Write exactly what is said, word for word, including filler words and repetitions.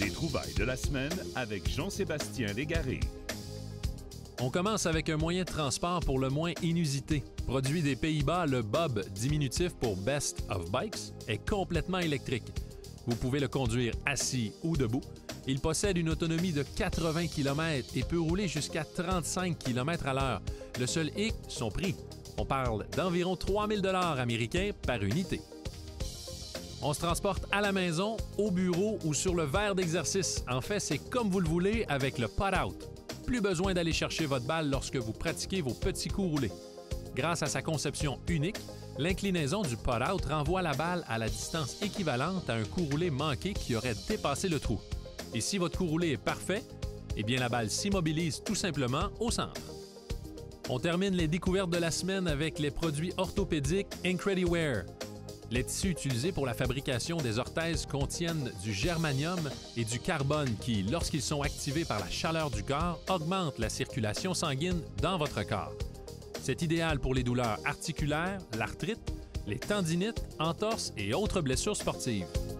Les trouvailles de la semaine avec Jean-Sébastien Légaré. On commence avec un moyen de transport pour le moins inusité. Produit des Pays-Bas, le Bob, diminutif pour Best of Bikes, est complètement électrique. Vous pouvez le conduire assis ou debout. Il possède une autonomie de quatre-vingts kilomètres et peut rouler jusqu'à trente-cinq kilomètres à l'heure. Le seul hic, son prix. On parle d'environ trois mille dollars américains par unité. On se transporte à la maison, au bureau ou sur le verre d'exercice. En fait, c'est comme vous le voulez avec le Pot-Out. Plus besoin d'aller chercher votre balle lorsque vous pratiquez vos petits coups roulés. Grâce à sa conception unique, l'inclinaison du Pot-Out renvoie la balle à la distance équivalente à un coup roulé manqué qui aurait dépassé le trou. Et si votre coup roulé est parfait, eh bien la balle s'immobilise tout simplement au centre. On termine les découvertes de la semaine avec les produits orthopédiques Incrediwear. Les tissus utilisés pour la fabrication des orthèses contiennent du germanium et du carbone qui, lorsqu'ils sont activés par la chaleur du corps, augmentent la circulation sanguine dans votre corps. C'est idéal pour les douleurs articulaires, l'arthrite, les tendinites, entorses et autres blessures sportives.